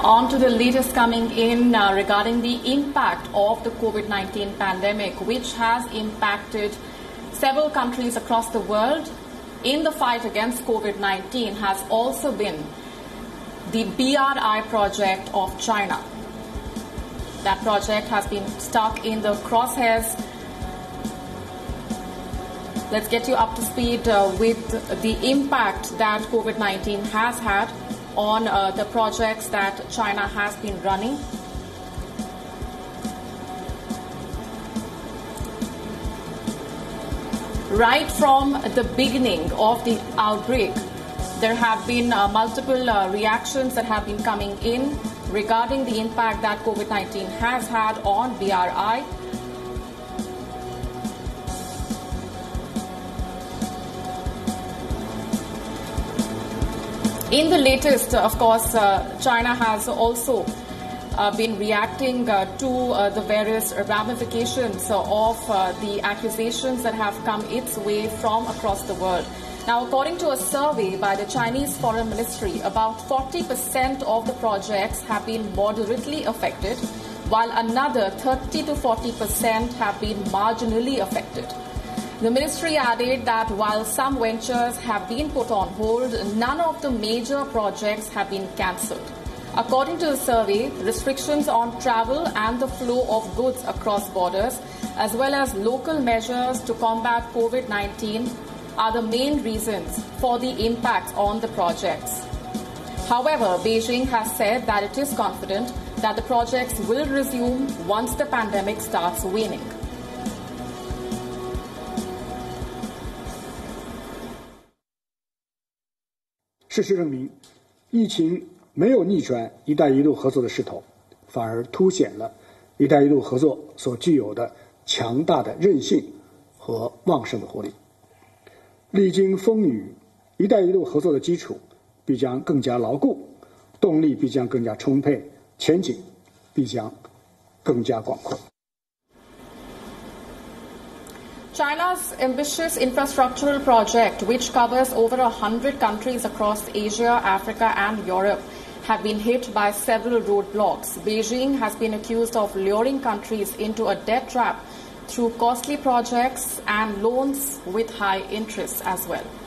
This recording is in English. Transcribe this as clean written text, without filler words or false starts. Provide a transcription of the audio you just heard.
On to the latest coming in regarding the impact of the COVID-19 pandemic, which has impacted several countries across the world. In the fight against COVID-19 has also been the BRI project of China. That project has been stuck in the crosshairs. Let's get you up to speed with the impact that COVID-19 has had on the projects that China has been running. Right from the beginning of the outbreak, there have been multiple reactions that have been coming in regarding the impact that COVID-19 has had on BRI. In the latest, of course, China has also been reacting to the various ramifications of the accusations that have come its way from across the world. Now, according to a survey by the Chinese Foreign Ministry, about 40% of the projects have been moderately affected, while another 30 to 40% have been marginally affected. The ministry added that while some ventures have been put on hold, none of the major projects have been cancelled. According to the survey, restrictions on travel and the flow of goods across borders, as well as local measures to combat COVID-19, are the main reasons for the impact on the projects. However, Beijing has said that it is confident that the projects will resume once the pandemic starts waning. 事实证明，疫情没有逆转“一带一路”合作的势头，反而凸显了“一带一路”合作所具有的强大的韧性和旺盛的活力。历经风雨，“一带一路”合作的基础必将更加牢固，动力必将更加充沛，前景必将更加广阔。 China's ambitious infrastructural project, which covers over 100 countries across Asia, Africa and Europe, have been hit by several roadblocks. Beijing has been accused of luring countries into a debt trap through costly projects and loans with high interest as well.